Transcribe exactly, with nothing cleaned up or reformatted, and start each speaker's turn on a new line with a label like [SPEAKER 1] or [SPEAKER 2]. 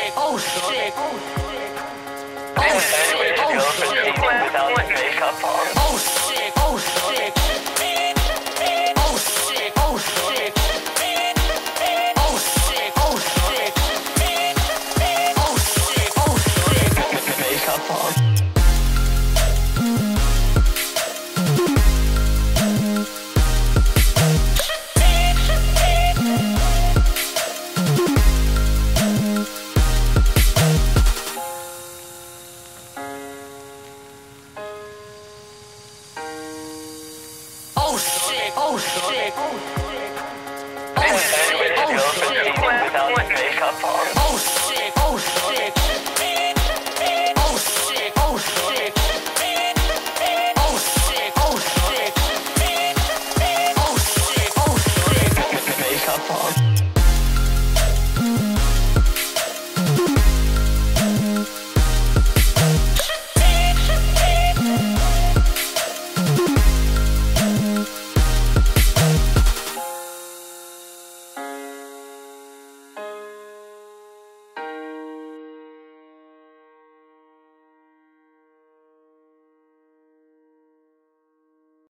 [SPEAKER 1] shit, oh shit.
[SPEAKER 2] Oh shit, oh shit. Without the makeup on.
[SPEAKER 1] Oh shit, oh shit. Oh shit, oh shit. Oh shit, oh shit. Oh shit, oh shit.
[SPEAKER 2] Makeup on.
[SPEAKER 1] Oh shit, oh shit.